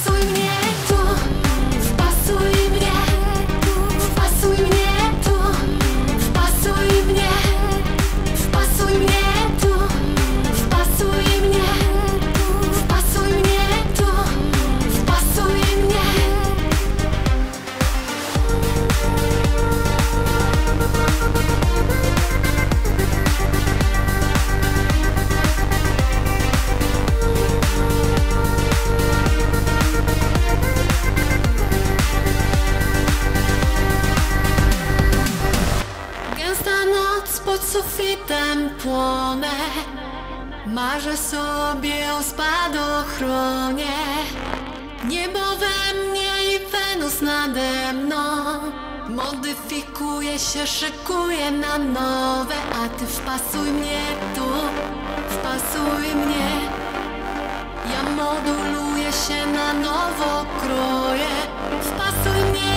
Wpasuj mnie tu, wpasuj mnie, wpasuj mnie tu, wpasuj mnie, wpasuj mnie tu, wpasuj mnie, wpasuj mnie tu, wpasuj mnie. Gęsta noc pod sufitem płonę. Marzę sobie o spadochronie. Niebo we mnie i Wenus nade mną. Modyfikuję się, szykuję na nowe. A ty wpasuj mnie tu, wpasuj mnie. Ja moduluję się na nowo, kroję. Wpasuj mnie